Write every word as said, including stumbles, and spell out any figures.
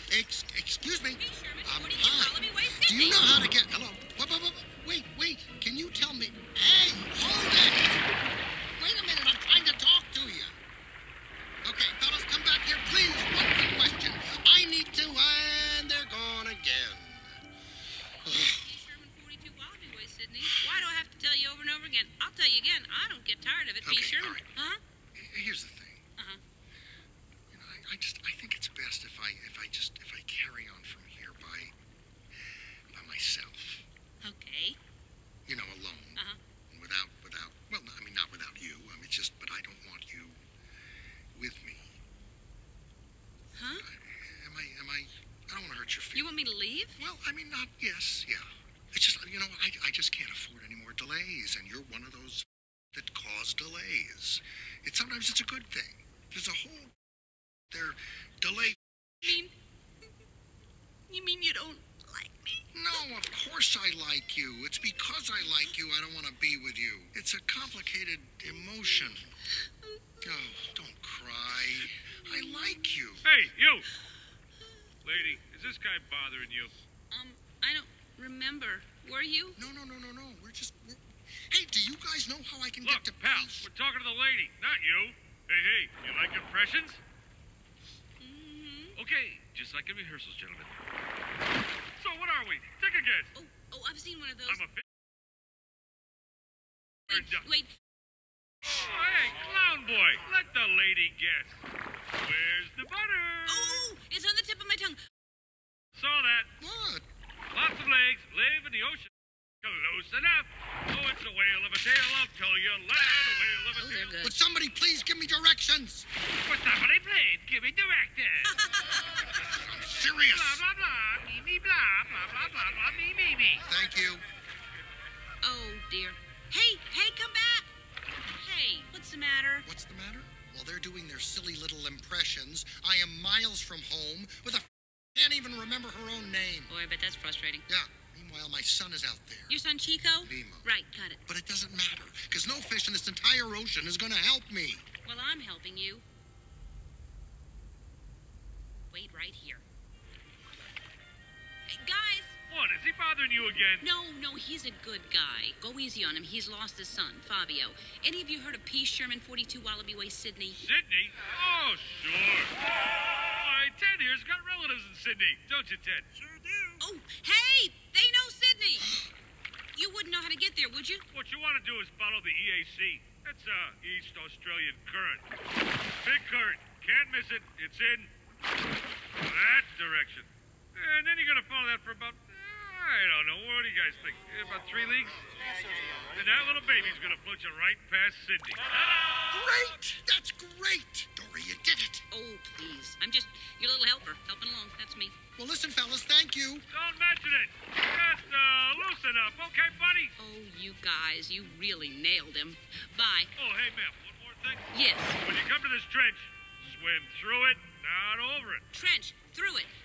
Ex excuse me. Hey, Sherman, Um, what do you hi. call me? Wait, Do you know how to get... Hello? Wait, wait, wait, wait, wait. Can you tell me... Hey, hold it! Wait a minute, I'm trying to talk to you. Okay, fellas, come back here, please. One quick question. I need to... And they're gone again. Hey, Sherman, forty-two Wallaby Way, Sydney. Why do I have to tell you over and over again? I'll tell you again. I don't get tired of it. Okay, P. Sherman. all right. Huh? Here's the thing. Uh-huh. You know, I, I just... I think it's best if I... If I just... If I carry on from here by... by myself. Okay. You know, alone. Uh-huh. Without... Without... Well, I mean, not without you. I mean, it's just... But I don't want you... with me. Huh? I, am I... Am I... I don't want to hurt your feelings. You want me to leave? Well, I mean, not... Yes, yeah. It's just, you know, I, I just can't afford any more delays, and you're one of those that cause delays. It sometimes it's a good thing. There's a whole... They're delay... You mean... You mean you don't like me? No, of course I like you. It's because I like you I don't want to be with you. It's a complicated emotion. Oh, don't cry. I like you. Hey, you! Lady, is this guy bothering you? Um, I don't remember. Were you? No, no, no, no, no. We're just... We're... Hey, do you guys know how I can Look, get to pal, peace? we're talking to the lady, not you. Hey, hey, you like impressions? Mm-hmm. Okay, just like in rehearsals, gentlemen. So what are we? Take a guess. Oh, oh, I've seen one of those. I'm a bit... Wait, wait. Oh, hey, clown boy, let the lady guess. Where's the butter? Oh, it's on the tip of my tongue. Saw that. What? Lots of legs, live in the ocean. Close enough. Oh, it's a whale of a tail, I'll tell you. Lad, a whale of a Oh, tail. they're good. Would somebody please give me directions? What's somebody played? Give me directions. I'm serious. Blah, blah, blah. Me, me, blah. Blah, blah, blah, blah. Me, me, me. Thank you. Oh, dear. Hey, hey, come back. Hey, what's the matter? What's the matter? While they're doing their silly little impressions, I am miles from home with a... can't even remember her own name. Boy, I bet that's frustrating. Yeah. Meanwhile, my son is out there. Your son Chico? Nemo. Right, got it. But it doesn't matter, because no fish in this entire ocean is going to help me. Well, I'm helping you. Wait right here. Hey, guys! What, is he bothering you again? No, no, he's a good guy. Go easy on him. He's lost his son, Fabio. Any of you heard of P. Sherman, forty-two Wallaby Way, Sydney? Sydney? Oh, sure. Why, Ted here's got relatives in Sydney, don't you, Ted? Sure do. Oh, hey! They know Sydney! You wouldn't know how to get there, would you? What you want to do is follow the E A C. That's, uh, East Australian Current. Big current. Can't miss it. It's in that direction. And then you're going to follow that for about, I don't know, what do you guys think? About three leagues? And that little baby's going to float you right past Sydney. Great! That's great! Dory, you did it. Oh, please. I'm just your little helper, helping along. That's me. Well, listen, fellas, thank you. Don't mention it. Just, uh, loosen up, okay, buddy? Oh, you guys, you really nailed him. Bye. Oh, hey, ma'am, one more thing. Yes. When you come to this trench, swim through it, not over it. Trench, through it.